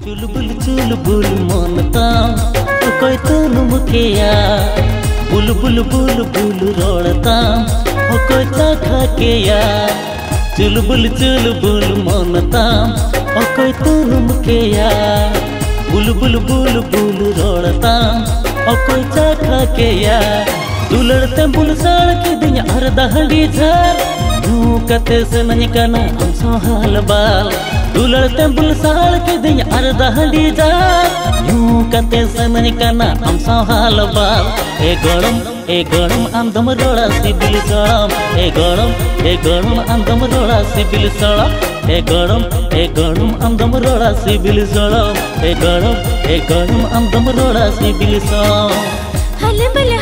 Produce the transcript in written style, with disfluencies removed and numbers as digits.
चुलबुल मनता तो कोई तुम मुखिया बुलबुल बुलबुल रोड़ता हो कोई चाखा के या चुलबुल मनता हो कोई तुम मुखिया बुलबुल बुलबुल रोड़ता हो कोई चाखा के या दुलड़ते बुल सड़क दिन अर्धा हंडी झर यूं कते से नहीं करना हम सोहाल बाल दुलड़ते बुल सड़क दिन अर्धा हंडी झर यूं कते से नहीं करना हम सोहाल बाल ए गरम आंदम रोड़ा सिबिल सड़म ए गरम आंदम रोड़ा सिबिल सड़म ए गरम आंदम रोड़ा सिबिल सड़म ए गरम आंदम रोड़ा सिबिल सड़म